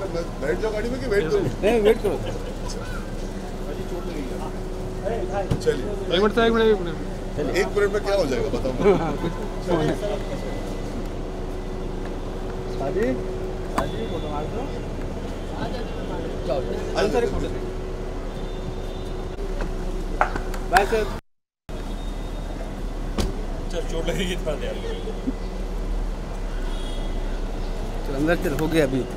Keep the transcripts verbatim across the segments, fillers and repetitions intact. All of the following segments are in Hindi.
मैं बैठ जाओ गाड़ी में कि वेट करूं? नहीं वेट करो। चलिए एक मिनट एक मिनट एक मिनट एक मिनट में क्या हो जाएगा बताओ। शादी शादी फोटो मार दो। जाओ सर एक फोटो बाय सर। चल चोट लगेगी इतना दे चल अंदर चल हो गया अभी।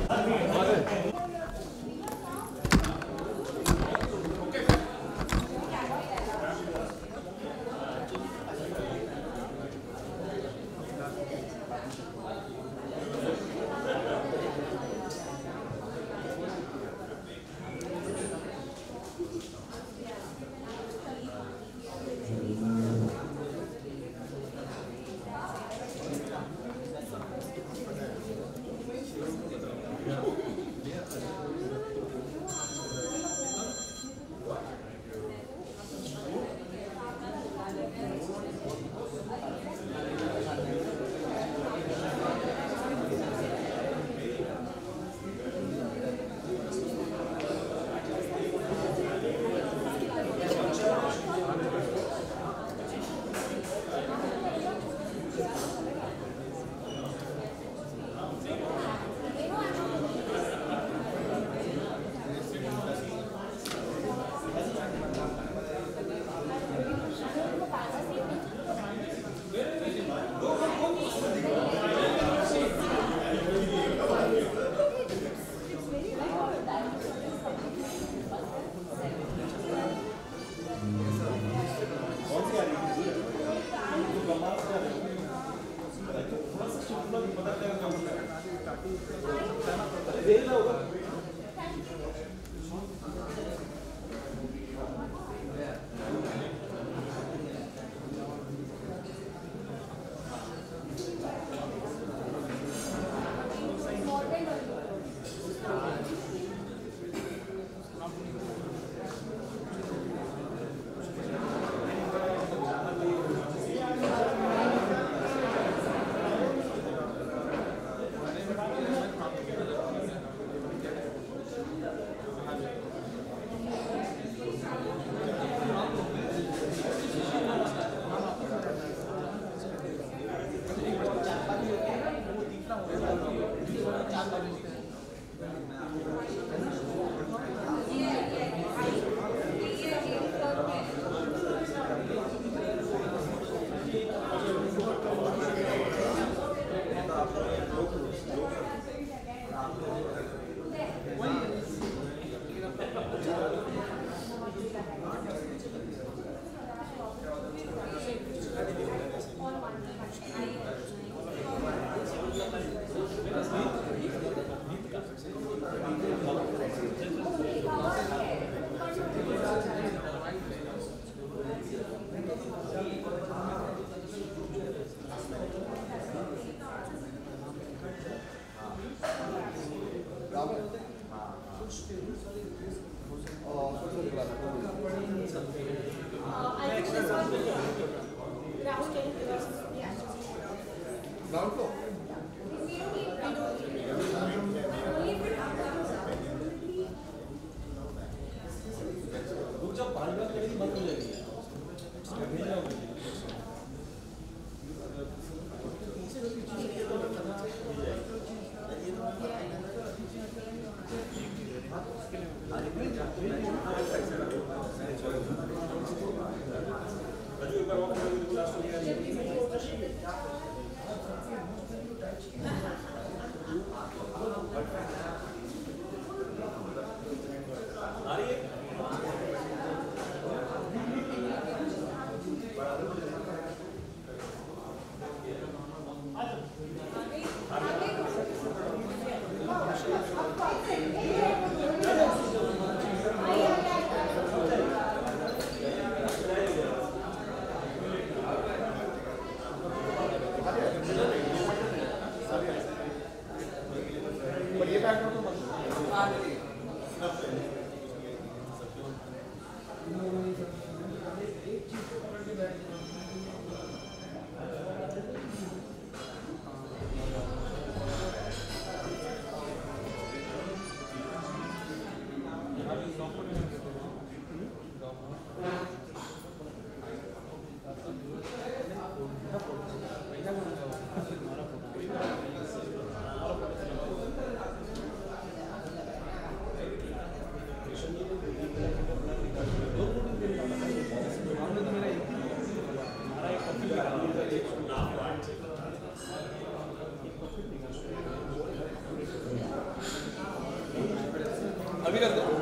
कर दो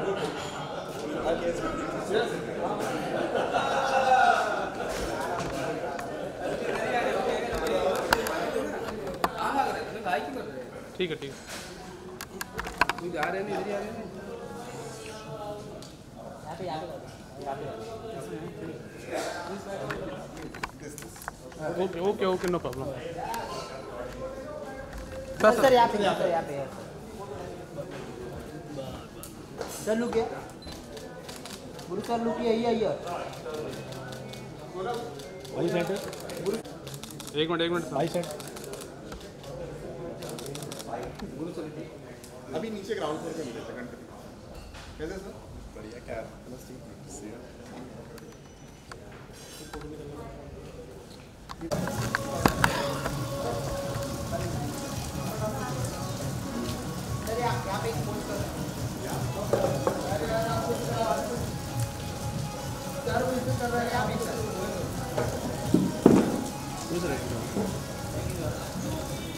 ठीक है ठीक है जा रहे हैं इधर ही आ रहे हैं okay okay okay no problem sir यहाँ पे सर यहाँ पे सर लुक है गुरु सर लुक है ये ये भाई सेट एक मिनट एक मिनट भाई सेट अभी नीचे ग्राउंड फ्लोर पे मिले थे कैसे सर बढ़िया क्या बस ठीक सर यहाँ पे एक फोन कर सर वो इसे कर रहे हैं आप एक सर